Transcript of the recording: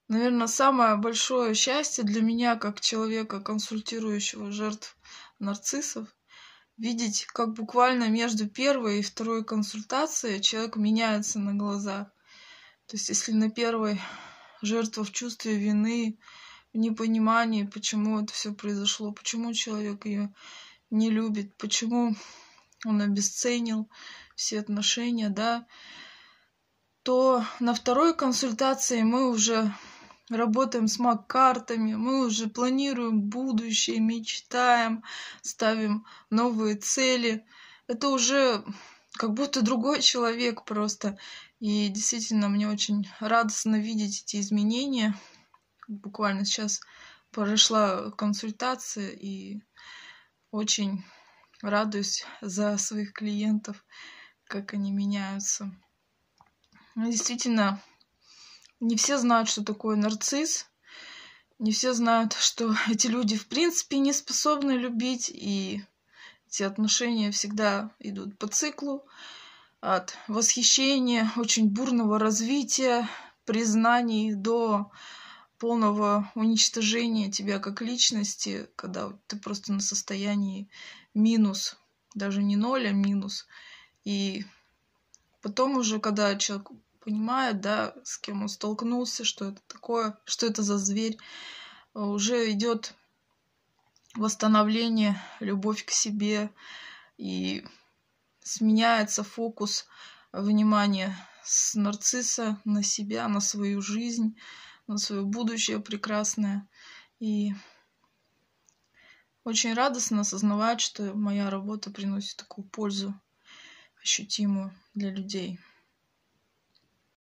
Наверное, самое большое счастье для меня, как человека, консультирующего жертв нарциссов, видеть, как буквально между первой и второй консультацией человек меняется на глазах. То есть, если на первой жертва в чувстве вины, в непонимании, почему это все произошло, почему человек ее не любит, почему он обесценил все отношения, да, то на второй консультации мы уже работаем с маг-картами, мы уже планируем будущее, мечтаем, ставим новые цели. Это уже как будто другой человек просто. И действительно, мне очень радостно видеть эти изменения. Буквально сейчас прошла консультация и очень радуюсь за своих клиентов, как они меняются. Действительно, не все знают, что такое нарцисс. Не все знают, что эти люди в принципе не способны любить, и эти отношения всегда идут по циклу от восхищения, очень бурного развития, признаний до полного уничтожения тебя как личности, когда ты просто на состоянии минус, даже не ноль, а минус. И потом уже, когда человек понимает, да, с кем он столкнулся, что это такое, что это за зверь, уже идет восстановление, любовь к себе, и сменяется фокус внимания с нарцисса на себя, на свою жизнь, на свое будущее прекрасное. И очень радостно осознавать, что моя работа приносит такую пользу ощутимую для людей.